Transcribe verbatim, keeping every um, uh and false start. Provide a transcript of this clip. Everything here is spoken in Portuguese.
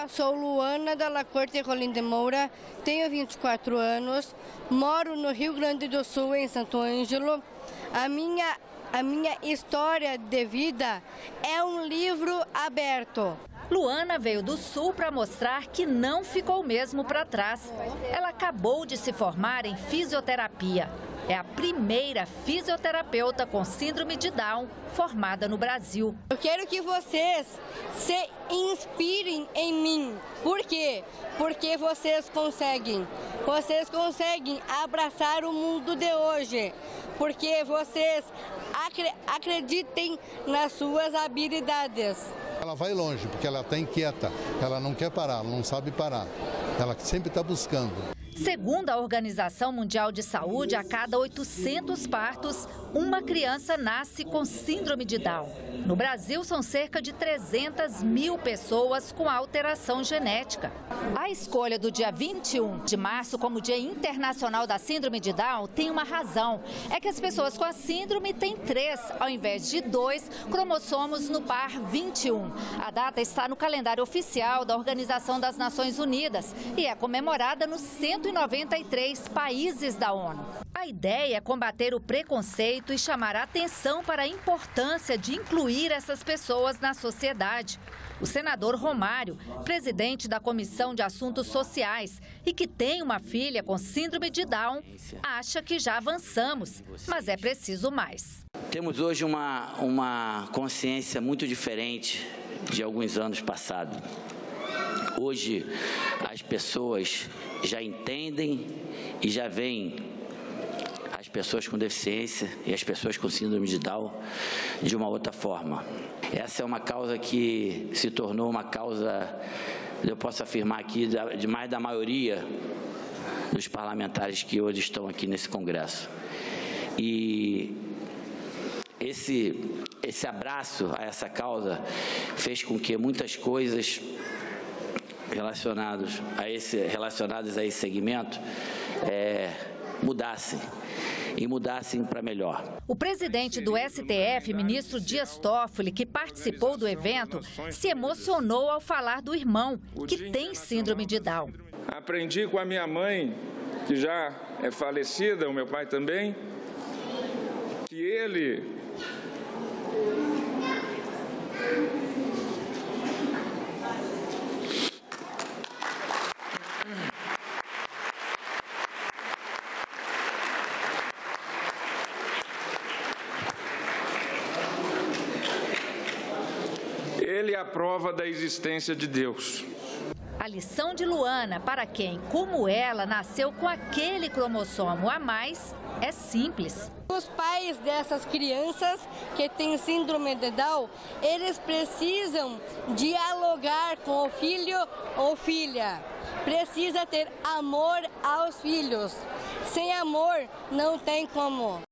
Olá, sou Luana Dalla Corte Rolim de Moura, tenho vinte e quatro anos, moro no Rio Grande do Sul, em Santo Ângelo. A minha, a minha história de vida é um livro aberto. Luana veio do Sul para mostrar que não ficou mesmo para trás. Ela acabou de se formar em fisioterapia. É a primeira fisioterapeuta com síndrome de Down formada no Brasil. Eu quero que vocês se inspirem em mim. Por quê? Porque vocês conseguem. Vocês conseguem abraçar o mundo de hoje. Porque vocês acre- acreditem nas suas habilidades. Ela vai longe, porque ela está inquieta, ela não quer parar, ela não sabe parar, ela sempre está buscando. Segundo a Organização Mundial de Saúde, a cada oitocentos partos, uma criança nasce com síndrome de Down. No Brasil, são cerca de trezentas mil pessoas com alteração genética. A escolha do dia vinte e um de março como Dia Internacional da Síndrome de Down tem uma razão. É que as pessoas com a síndrome têm três, ao invés de dois, cromossomos no par vinte e um. A data está no calendário oficial da Organização das Nações Unidas e é comemorada nos cento e noventa e três países da ONU. A ideia é combater o preconceito e chamar a atenção para a importância de incluir essas pessoas na sociedade. O senador Romário, presidente da Comissão de Assuntos Sociais e que tem uma filha com síndrome de Down, acha que já avançamos, mas é preciso mais. Temos hoje uma, uma consciência muito diferente de alguns anos passados. Hoje as pessoas já entendem e já veem as pessoas com deficiência e as pessoas com síndrome de Down de uma outra forma. Essa é uma causa que se tornou uma causa, eu posso afirmar aqui, de mais da maioria dos parlamentares que hoje estão aqui nesse Congresso. E esse, esse abraço a essa causa fez com que muitas coisas relacionados a esse, relacionadas a esse segmento é, mudassem. E mudassem para melhor. O presidente do S T F, ministro Dias Toffoli, que participou do evento, se emocionou ao falar do irmão, que tem síndrome de Down. Aprendi com a minha mãe, que já é falecida, o meu pai também, que ele Ele é a prova da existência de Deus. A lição de Luana, para quem, como ela, nasceu com aquele cromossomo a mais, é simples. Os pais dessas crianças que têm síndrome de Down, eles precisam dialogar com o filho ou filha. Precisa ter amor aos filhos. Sem amor, não tem como.